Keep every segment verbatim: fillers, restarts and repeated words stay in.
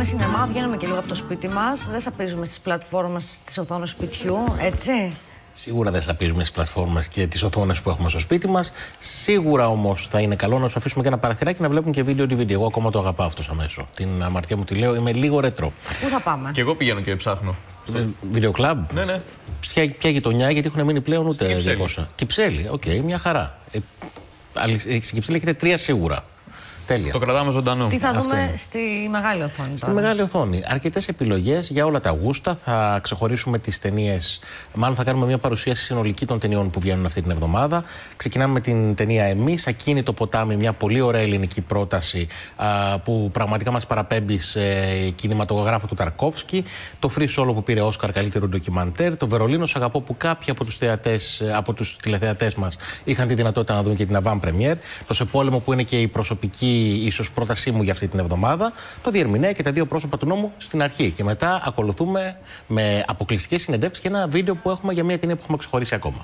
πάμε σινεμά, βγαίνουμε και λίγο από το σπίτι μας. Δεν σαπίζουμε στις πλατφόρμες, στις οθόνες σπιτιού, έτσι. Σίγουρα δεν σαπίζουμε στις πλατφόρμες και τις οθόνες που έχουμε στο σπίτι μας. Σίγουρα όμως θα είναι καλό να σου αφήσουμε και ένα παραθυράκι να βλέπουν και βίντεο ντι βι ντι. Εγώ ακόμα το αγαπάω αυτό αμέσως. Την αμαρτία μου τη λέω, είμαι λίγο ρετρό. Πού θα πάμε? Και εγώ πηγαίνω και ψάχνω. Βίντεο κλαμπ. Ναι, ναι. Ποια, ποια γειτονιά, γιατί έχουν μείνει πλέον ούτε διακόσια. Κυψέλη, οκ, okay, μια χαρά. Ε, στην Κυψέλη έχετε τρία σίγουρα. Τέλεια. Το κρατάμε ζωντανό. Τι θα δούμε στη μεγάλη οθόνη τώρα? Στη μεγάλη οθόνη. Αρκετές επιλογές για όλα τα γούστα. Θα ξεχωρίσουμε τις ταινίες. Μάλλον θα κάνουμε μια παρουσίαση συνολική των ταινιών που βγαίνουν αυτή την εβδομάδα. Ξεκινάμε με την ταινία Εμείς, Ακίνητο ποτάμι, μια πολύ ωραία ελληνική πρόταση α, που πραγματικά μας παραπέμπει σε κινηματογράφο του Ταρκόφσκι. Το Free Solo που πήρε Όσκαρ καλύτερο ντοκιμαντέρ. Το Βερολίνο Σ' αγαπώ που κάποιοι από τους, θεατές, από τους τηλεθεατές μας είχαν τη δυνατότητα να δουν και την avant premiere. Το Σε πόλεμο που είναι και η προσωπική ίσως πρότασή μου για αυτή την εβδομάδα, το διερμηνέα και τα δύο πρόσωπα του νόμου στην αρχή. Και μετά ακολουθούμε με αποκλειστικές συνεντεύξεις και ένα βίντεο που έχουμε για μια ταινία που έχουμε ξεχωρίσει ακόμα.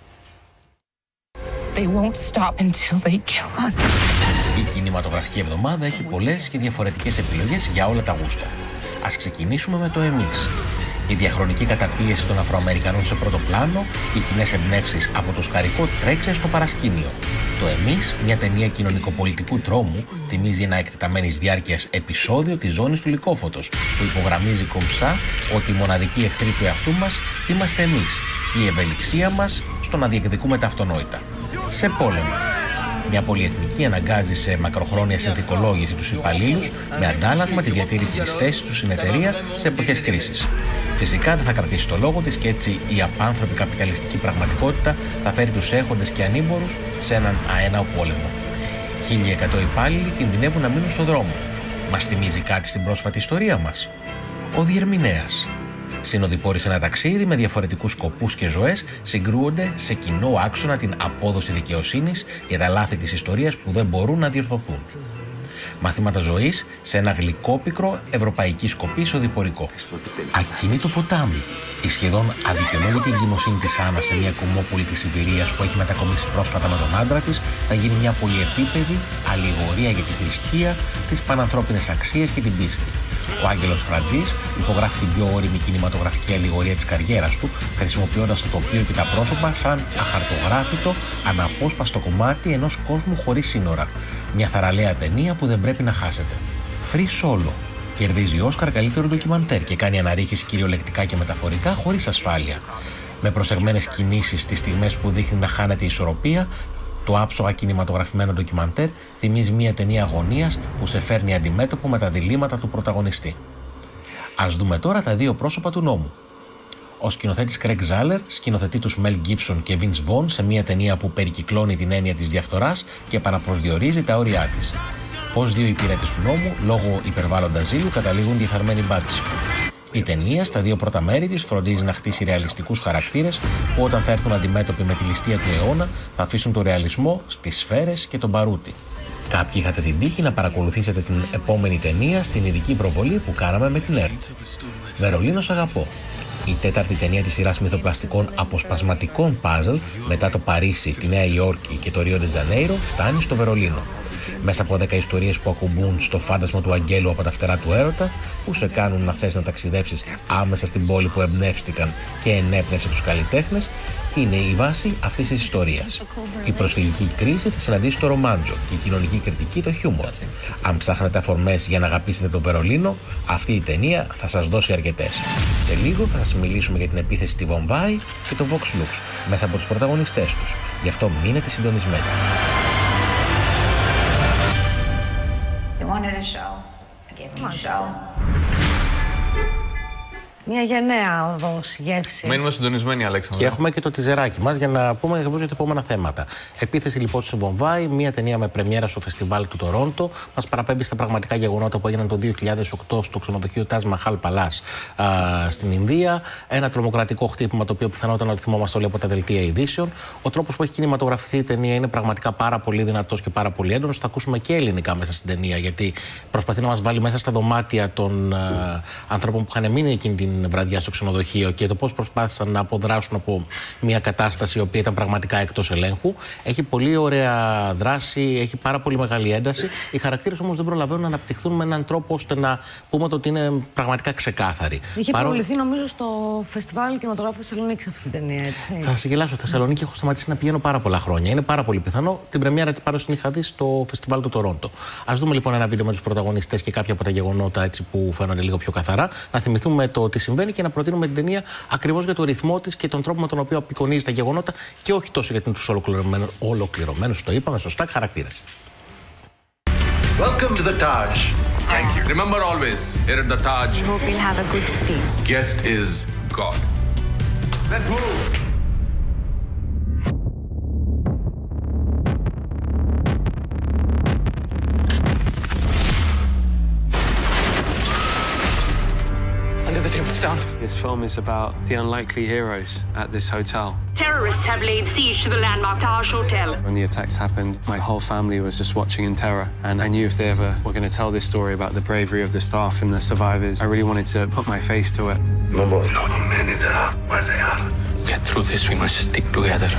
They won't stop until they kill us. Η κινηματογραφική εβδομάδα έχει πολλές και διαφορετικές επιλογές για όλα τα γούστα. Ας ξεκινήσουμε με το Εμείς. Η διαχρονική καταπίεση των Αφροαμερικανών σε πρώτο πλάνο, οι κοινές εμπνεύσεις από το σκαρικό τρέξε στο παρασκήνιο. Το Εμείς, μια ταινία κοινωνικοπολιτικού τρόμου, θυμίζει ένα εκτεταμένης διάρκειας επεισόδιο της ζώνης του Λυκόφωτος, που υπογραμμίζει κομψά ότι οι μοναδικοί εχθροί του εαυτού μας είμαστε εμείς και η ευελιξία μας στο να διεκδικούμε τα αυτονόητα. Σε πόλεμο. Μια πολυεθνική αναγκάζει σε μακροχρόνια συνθηκολόγηση τους υπαλλήλους με αντάλλαγμα τη διατήρηση της θέσης τους στην εταιρεία σε εποχές κρίσης. Φυσικά δεν θα κρατήσει το λόγο της και έτσι η απάνθρωπη καπιταλιστική πραγματικότητα θα φέρει τους έχοντες και ανήμπορους σε έναν αέναο πόλεμο. χίλια εκατό υπάλληλοι κινδυνεύουν να μείνουν στον δρόμο. Μας θυμίζει κάτι στην πρόσφατη ιστορία μας? Ο διερμηνέας. Συνοδοιπόροι σε ένα ταξίδι με διαφορετικούς σκοπούς και ζωές συγκρούονται σε κοινό άξονα την απόδοση δικαιοσύνης για τα λάθη της ιστορίας που δεν μπορούν να διορθωθούν. Μαθήματα ζωής σε ένα γλυκόπικρο ευρωπαϊκή σκοπή οδηπορικό. Ακίνητο ποτάμι. Η σχεδόν αδικαιολόγητη εγκυμοσύνη της Άννας σε μια κομμόπολη της Σιβηρίας που έχει μετακομίσει πρόσφατα με τον άντρα της θα γίνει μια πολυεπίπεδη αλληγορία για τη θρησκεία, τις πανανθρώπινες αξίες και την πίστη. Ο Άγγελος Φρατζής υπογράφει την πιο όριμη κινηματογραφική αλληγορία της καριέρας του, χρησιμοποιώντας το τοπίο και τα πρόσωπα σαν αχαρτογράφητο, αναπόσπαστο κομμάτι ενός κόσμου χωρίς σύνορα. Μια θαραλέα ταινία που δεν πρέπει να χάσετε. Free Solo. Κερδίζει Όσκαρ καλύτερο ντοκιμαντέρ και κάνει αναρρίχηση κυριολεκτικά και μεταφορικά χωρίς ασφάλεια. Με προσεγμένες κινήσεις στις στιγμές που δείχνει να χάνεται η ισορροπία, το άψογα κινηματογραφημένο ντοκιμαντέρ θυμίζει μια ταινία αγωνίας που σε φέρνει αντιμέτωπο με τα διλήμματα του πρωταγωνιστή. Ας δούμε τώρα τα δύο πρόσωπα του νόμου. Ο σκηνοθέτης Craig Zahler σκηνοθετεί τους Mel Gibson και Vince Vaughn σε μια ταινία που περικυκλώνει την έννοια της διαφθοράς και επαναπροσδιορίζει τα όρια της. Πώς δύο υπηρέτες του νόμου, λόγω υπερβάλλοντα ζήλου, καταλήγουν διεφθαρμένοι μπάτσοι. Η ταινία στα δύο πρώτα μέρη της φροντίζει να χτίσει ρεαλιστικούς χαρακτήρες που όταν θα έρθουν αντιμέτωποι με τη ληστεία του αιώνα θα αφήσουν το ρεαλισμό στις σφαίρες και τον παρούτη. Κάποιοι είχατε την τύχη να παρακολουθήσετε την επόμενη ταινία στην ειδική προβολή που κάναμε με την ΕΡΤ. Βερολίνο Σ' αγαπώ. Η τέταρτη ταινία της σειράς μυθοπλαστικών αποσπασματικών παζλ μετά το Παρίσι, τη Νέα Υόρκη και το Ρίο ντε Τζανέιρο φτάνει στο Βερολίνο. Μέσα από δέκα ιστορίες που ακουμπούν στο φάντασμα του αγγέλου από τα φτερά του έρωτα, που σε κάνουν να θες να ταξιδέψεις άμεσα στην πόλη που εμπνεύστηκαν και ενέπνευσε τους καλλιτέχνες, είναι η βάση αυτής της ιστορίας. Η προσφυγική κρίση θα συναντήσει το ρομάντζο και η κοινωνική κριτική το χιούμορ. Αν ψάχνετε αφορμές για να αγαπήσετε το Βερολίνο, αυτή η ταινία θα σας δώσει αρκετές. Σε λίγο θα σας μιλήσουμε για την επίθεση στη Βομβάη και το Vox Lux μέσα από τους πρωταγωνιστές τους. Γι' αυτό μείνετε συντονισμένοι. Wanted a show. I gave him a show. Μια γενναία οδός γεύση. Μένουμε συντονισμένοι, Αλέξανδρο. Και έχουμε και το τιζεράκι μας για να πούμε ακριβώς για τα επόμενα θέματα. Επίθεση λοιπόν στη Βομβάη, μια ταινία με πρεμιέρα στο φεστιβάλ του Τορόντο. Μας παραπέμπει στα πραγματικά γεγονότα που έγιναν το δύο χιλιάδες οκτώ στο ξενοδοχείο Taj Mahal Palace στην Ινδία. Ένα τρομοκρατικό χτύπημα το οποίο πιθανότατα να το θυμόμαστε όλοι από τα δελτία ειδήσεων. Ο τρόπος που έχει κινηματογραφηθεί η ταινία είναι πραγματικά πάρα πολύ δυνατός και πάρα πολύ έντονος. Θα ακούσουμε και ελληνικά μέσα στην ταινία, γιατί προσπαθεί να μας βάλει μέσα στα δωμάτια των α, ανθρώπων που είχαν μείνει εκείνη την την βραδιά στο ξενοδοχείο και το πώς προσπάθησαν να αποδράσουν από μια κατάσταση η οποία ήταν πραγματικά εκτός ελέγχου. Έχει πολύ ωραία δράση, έχει πάρα πολύ μεγάλη ένταση. Οι χαρακτήρες όμως δεν προλαβαίνουν να αναπτυχθούν με έναν τρόπο ώστε να πούμε ότι είναι πραγματικά ξεκάθαροι. Είχε Παρό... προβληθεί νομίζω στο φεστιβάλ κινηματογράφου Θεσσαλονίκης αυτή την ταινία, έτσι. Θα σε γελάσω. Στη Θεσσαλονίκη έχω σταματήσει να πηγαίνω πάρα πολλά χρόνια. Είναι πάρα πολύ πιθανό την πρεμιέρα τη Πάρος την είχα δει στο φεστιβάλ του Τορόντο. Ας δούμε λοιπόν ένα βίντεο με τους πρωταγωνιστές και κάποια από τα γεγονότα έτσι, που φαίνονται λίγο πιο καθαρά. Να θυμηθούμε το τι συμβαίνει και να προτείνουμε την ταινία ακριβώς για το ρυθμό της και τον τρόπο με τον οποίο απεικονίζει τα γεγονότα και όχι τόσο για τους ολοκληρωμένους, το είπαμε σωστά, χαρακτήρες. Welcome to the Taj. Thank you. Remember always, here at the Taj, I hope we'll have a good stay. guest is God. Let's move. Under the table, down. This film is about the unlikely heroes at this hotel. Terrorists have laid siege to the landmark Taj Hotel. When the attacks happened, my whole family was just watching in terror. And I knew if they ever were going to tell this story about the bravery of the staff and the survivors, I really wanted to put my face to it. No more. No many there are where they are. Get through this, we must stick together.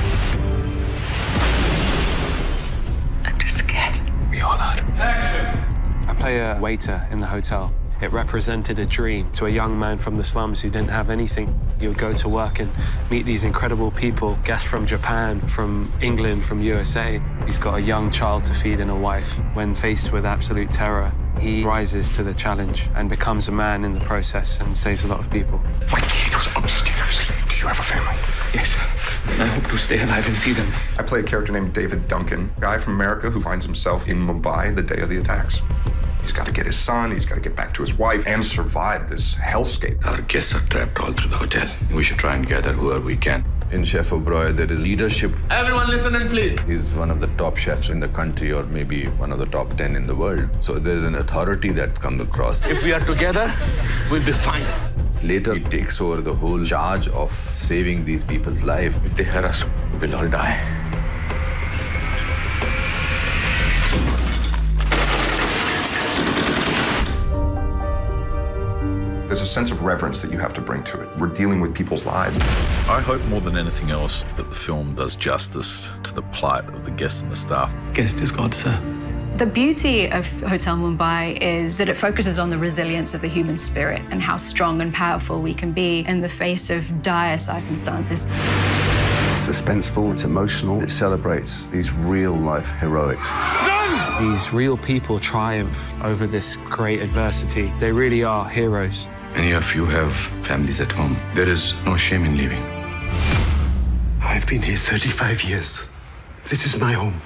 I'm just scared. We all are. I play a waiter in the hotel. It represented a dream to a young man from the slums who didn't have anything. You would go to work and meet these incredible people, guests from Japan, from England, from U S A. He's got a young child to feed and a wife. When faced with absolute terror, he rises to the challenge and becomes a man in the process and saves a lot of people. My kid's upstairs. Do you have a family? Yes, I hope to stay alive and see them. I play a character named David Duncan, a guy from America who finds himself in Mumbai the day of the attacks. He's got to get his son, he's got to get back to his wife, and survive this hellscape. Our guests are trapped all through the hotel. We should try and gather whoever we can. In Chef O'Brien, there is leadership. Everyone listen and please. He's one of the top chefs in the country or maybe one of the top ten in the world. So there's an authority that comes across. If we are together, we'll be fine. Later, he takes over the whole charge of saving these people's lives. If they hurt us, we'll all die. There's a sense of reverence that you have to bring to it. We're dealing with people's lives. I hope more than anything else that the film does justice to the plight of the guests and the staff. Guest is God, sir. The beauty of Hotel Mumbai is that it focuses on the resilience of the human spirit and how strong and powerful we can be in the face of dire circumstances. It's suspenseful, it's emotional, it celebrates these real-life heroics. These real people triumph over this great adversity. They really are heroes. Many of you have families at home. There is no shame in leaving. I've been here thirty-five years. This is my home.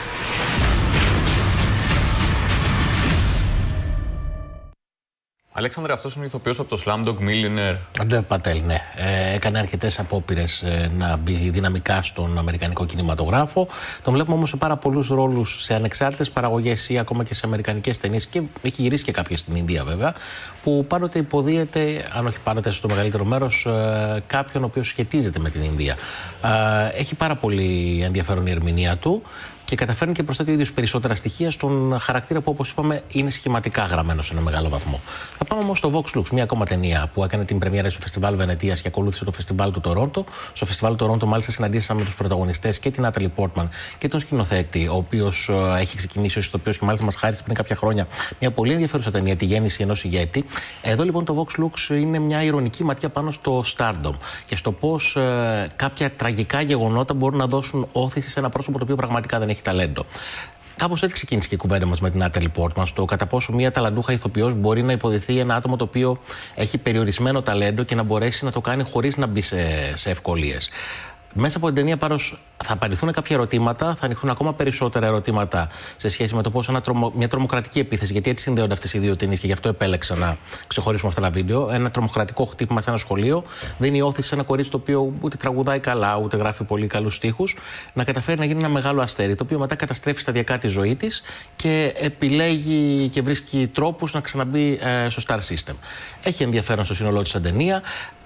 Αλέξανδρε, αυτός είναι ο ηθοποιός από το Slumdog Millionaire. Ο Ντεβ Πατέλ, ναι. Ε, έκανε αρκετές απόπειρες ε, να μπει δυναμικά στον αμερικανικό κινηματογράφο. Τον βλέπουμε όμως σε πάρα πολλούς ρόλους σε ανεξάρτητες παραγωγές ή ακόμα και σε αμερικανικές ταινίες και έχει γυρίσει και κάποιες στην Ινδία βέβαια, που πάντοτε υποδίεται, αν όχι πάντοτε στο μεγαλύτερο μέρος, ε, κάποιον ο οποίος σχετίζεται με την Ινδία. Ε, έχει πάρα πολύ ενδιαφέρον η ερμηνεία του. Και καταφέρνει και προσθέτει ο ίδιος περισσότερα στοιχεία στον χαρακτήρα που, όπως είπαμε, είναι σχηματικά γραμμένο σε ένα μεγάλο βαθμό. Θα πάμε όμως στο Vox Lux, μια ακόμα ταινία που έκανε την πρεμιέρα στο Φεστιβάλ Βενετίας και ακολούθησε το Φεστιβάλ του Τορόντο. Στο Φεστιβάλ του Τορόντο, μάλιστα, συναντήσαμε τους πρωταγωνιστές και την Natalie Portman και τον σκηνοθέτη, ο οποίος uh, έχει ξεκινήσει ως ηθοποιός και μάλιστα μας χάρισε πριν κάποια χρόνια μια πολύ ενδιαφέρουσα ταινία, Τη γέννηση ενός ηγέτη. Εδώ λοιπόν το Vox Lux είναι μια ειρωνική ματιά πάνω στο stardom και στο πώς uh, κάποια τραγικά γεγονότα μπορούν να δώσουν όθηση σε ένα πρόσωπο το οποίο πραγματικά δεν έχει ταλέντο. Κάπως έτσι ξεκίνησε και η κουβέντα μας με την Natalie Portman, στο κατά πόσο μια ταλαντούχα ηθοποιός μπορεί να υποδηθεί ένα άτομο το οποίο έχει περιορισμένο ταλέντο και να μπορέσει να το κάνει χωρίς να μπει σε, σε ευκολίες. Μέσα από την ταινία πάρος θα απαντηθούν κάποια ερωτήματα, θα ανοιχθούν ακόμα περισσότερα ερωτήματα σε σχέση με το πώς ένα τρομο, μια τρομοκρατική επίθεση, γιατί έτσι συνδέονται αυτές οι δύο ταινίες και γι' αυτό επέλεξα να ξεχωρίσουμε αυτά τα βίντεο. Ένα τρομοκρατικό χτύπημα σε ένα σχολείο δίνει όθηση σε ένα κορίτσι το οποίο ούτε τραγουδάει καλά, ούτε γράφει πολύ καλούς στίχους, να καταφέρει να γίνει ένα μεγάλο αστέρι, το οποίο μετά καταστρέφει σταδιακά τη ζωή της και επιλέγει και βρίσκει τρόπους να ξαναμπεί ε, στο Star System. Έχει ενδιαφέρον στο σύνολό της σαν ταινία.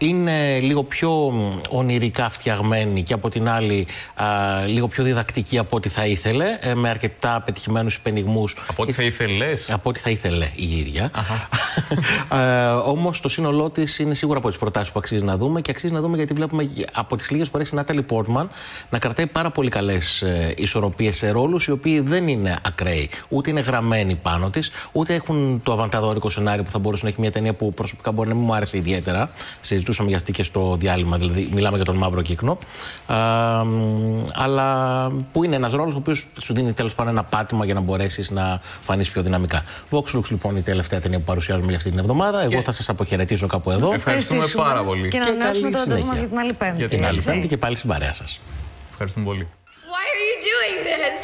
είναι λίγο πιο ονειρικά φτιαγμένη και από την άλλη α, λίγο πιο διδακτική από ό,τι θα ήθελε, με αρκετά πετυχημένους υπενιγμούς. Από ό,τι θα ήθελες. Από ό,τι θα ήθελε η ίδια. ε, όμως το σύνολό της είναι σίγουρα από τις προτάσεις που αξίζει να δούμε, και αξίζει να δούμε γιατί βλέπουμε από τις λίγες φορές η Νάταλι Πόρτμαν να κρατάει πάρα πολύ καλές ε, ισορροπίες σε ρόλους οι οποίοι δεν είναι ακραίοι, ούτε είναι γραμμένοι πάνω της, ούτε έχουν το αβανταδόρικο σενάριο που θα μπορούσε να έχει μια ταινία που προσωπικά μπορεί να μην μου άρεσε ιδιαίτερα. Συζητούσαμε για αυτή και στο διάλειμμα, δηλαδή μιλάμε για τον Μαύρο Κύκνο. Ε, αλλά που είναι ένας ρόλος ο οποίος σου δίνει τέλος πάντων ένα πάτημα για να μπορέσεις να φανείς πιο δυναμικά. Vox Lux λοιπόν η τελευταία ταινία που παρουσιάζουμε για αυτή την εβδομάδα. Εγώ και... θα σας αποχαιρετήσω κάπου εδώ. Ευχαριστούμε πάρα πολύ. Και να ανανεώσουμε το ραντεβού μας για την άλλη Πέμπτη. Για την άλλη Πέμπτη και πάλι στην παρέα σας. Ευχαριστούμε πολύ. Why are you doing this?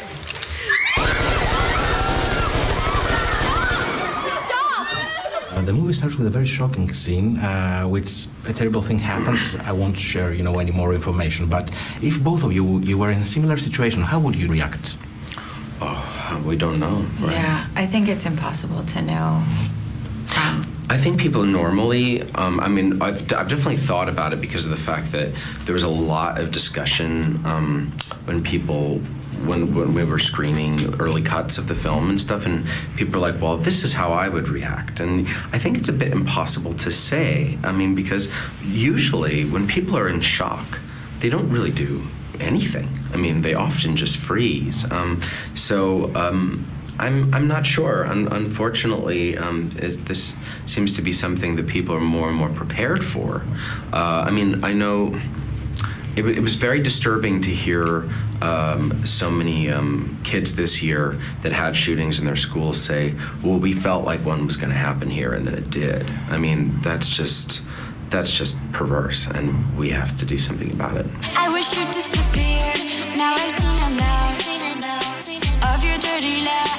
Uh, the movie starts with a very shocking scene, uh, which a terrible thing happens. I won't share, you know, any more information. But if both of you you were in a similar situation, how would you react? Oh, we don't know. Right? Yeah, I think it's impossible to know. Um, I think people normally, um, I mean, I've, I've definitely thought about it because of the fact that there was a lot of discussion um, when people, when, when we were screening early cuts of the film and stuff, and people are like, well, this is how I would react. And I think it's a bit impossible to say. I mean, because usually when people are in shock, they don't really do anything. I mean, they often just freeze. Um, so, um, I'm I'm not sure. Un unfortunately, um, is, this seems to be something that people are more and more prepared for. Uh, I mean, I know it, it was very disturbing to hear um, so many um, kids this year that had shootings in their schools say, "Well, we felt like one was going to happen here, and then it did." I mean, that's just that's just perverse, and we have to do something about it. I wish you disappeared. Now I've seen enough of your dirty lies.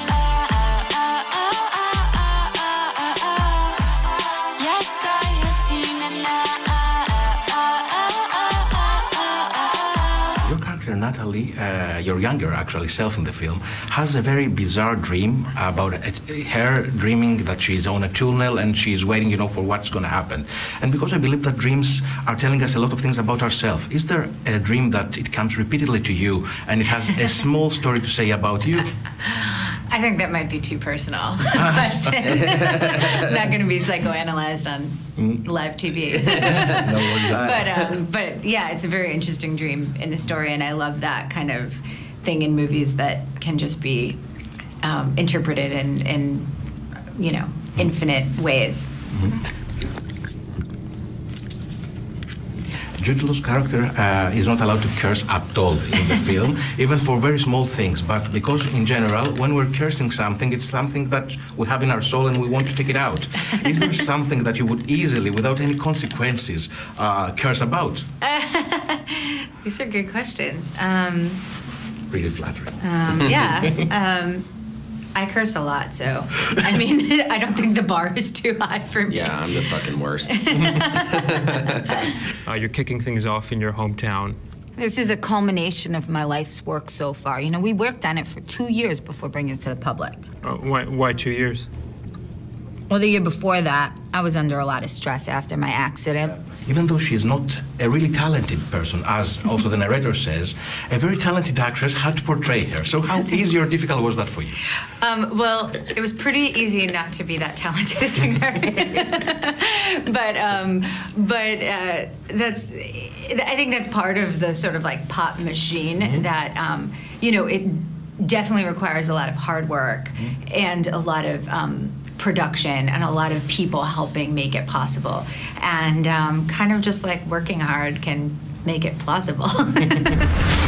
Natalie, uh, your younger actually self in the film, has a very bizarre dream about uh, her dreaming that she's on a tunnel and she's waiting, you know, for what's going to happen. And because I believe that dreams are telling us a lot of things about ourselves, is there a dream that it comes repeatedly to you and it has a small story to say about you? I think that might be too personal question. Not going to be psychoanalyzed on live T V. No worries. But um, but yeah, it's a very interesting dream in the story, and I love that kind of thing in movies that can just be um, interpreted in in you know infinite ways. Mm-hmm. Jude Law's character uh, is not allowed to curse at all in the film, even for very small things. But because in general, when we're cursing something, it's something that we have in our soul and we want to take it out. Is there something that you would easily, without any consequences, uh, curse about? These are good questions. Um, really flattering. Um, yeah. Um, I curse a lot, so I mean, I don't think the bar is too high for me. Yeah, I'm the fucking worst. uh, you're kicking things off in your hometown. This is a culmination of my life's work so far. You know, we worked on it for two years before bringing it to the public. Uh, why, why two years? Well, the year before that, I was under a lot of stress after my accident. Even though she's not a really talented person, as also the narrator says, a very talented actress had to portray her. So how easy or difficult was that for you? Um, well, it was pretty easy not to be that talented a singer. but um, but uh, that's, I think that's part of the sort of like pop machine mm-hmm. that, um, you know, it definitely requires a lot of hard work mm-hmm. and a lot of um, production and a lot of people helping make it possible. And um, kind of just like working hard can make it plausible.